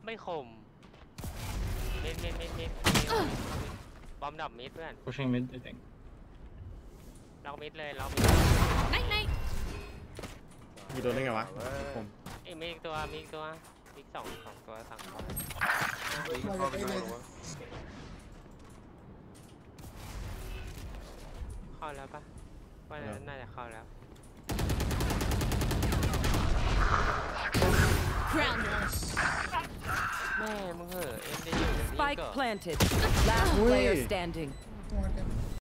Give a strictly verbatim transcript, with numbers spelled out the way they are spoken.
ไม่คมเม็ดเม็ดเม็ดเม็ดบอมดับมิดเพื่อน pushing mid I think ล็อกมิดเลยล็อกมิดไหนไหนมีโดนได้ไงวะผมอีกมีอีกตัวมีอีกตัวอีกสองสองตัวสองตัวเข้าไปดูวะเข้าแล้วปะว่าน่าจะเข้าแล้ว groundless แม่มึงเหอะเอ็มได้อยู่แบบนี้ Spike ก็ planted. Last player standing.